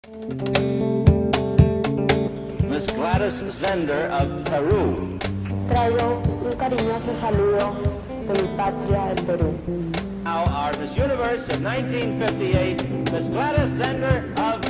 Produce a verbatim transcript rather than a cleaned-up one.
Miss Gladys Zender of Peru. Traigo un cariñoso saludo de mi patria, el Perú. Now our Miss Universe of nineteen fifty-eight, Miss Gladys Zender of